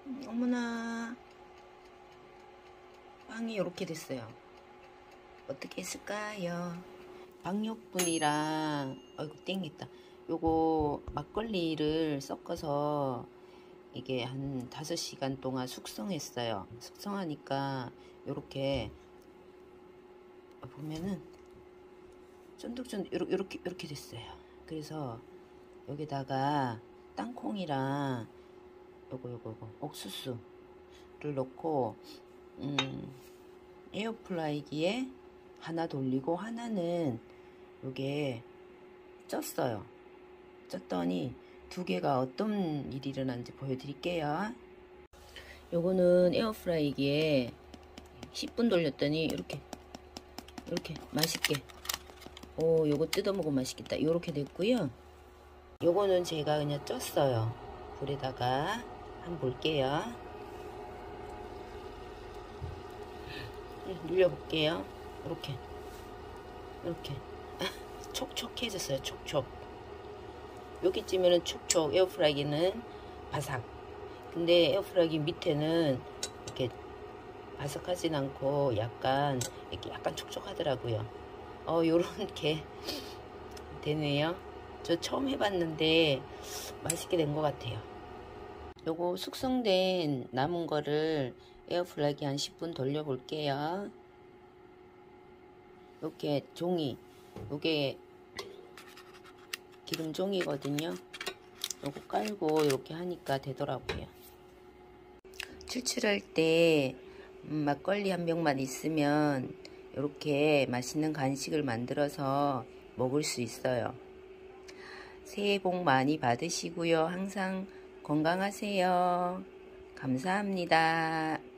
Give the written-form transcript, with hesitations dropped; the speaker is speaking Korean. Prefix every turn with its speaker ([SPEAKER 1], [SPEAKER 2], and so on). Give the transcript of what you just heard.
[SPEAKER 1] 어머나, 빵이 이렇게 됐어요. 어떻게 했을까요? 박력분이랑 아이고 땡겼다. 요거 막걸리를 섞어서 이게 한 5시간 동안 숙성했어요. 숙성하니까 요렇게 보면은 쫀득쫀득 요렇게 됐어요. 그래서 여기다가 땅콩이랑 요거 옥수수를 넣고 에어프라이기에 하나 돌리고 하나는 요게 쪘어요. 쪘더니 두 개가 어떤 일이 일어났는지 보여드릴게요. 요거는 에어프라이기에 10분 돌렸더니 이렇게 맛있게 요거 뜯어 먹으면 맛있겠다. 요렇게 됐고요. 요거는 제가 그냥 쪘어요. 불에다가 한번 볼게요. 눌려볼게요. 이렇게 촉촉해졌어요. 촉촉. 여기쯤에는 촉촉, 에어프라이기는 바삭. 근데 에어프라이기 밑에는 이렇게 바삭하진 않고 약간 촉촉하더라고요. 요렇게 되네요. 저 처음 해봤는데 맛있게 된 것 같아요. 요거 숙성된 남은 거를 에어프라이기 한 10분 돌려 볼게요. 이렇게 종이, 요게 기름 종이거든요. 요거 깔고 이렇게 하니까 되더라고요. 출출할 때 막걸리 한 병만 있으면 이렇게 맛있는 간식을 만들어서 먹을 수 있어요. 새해 복 많이 받으시고요. 항상 건강하세요. 감사합니다.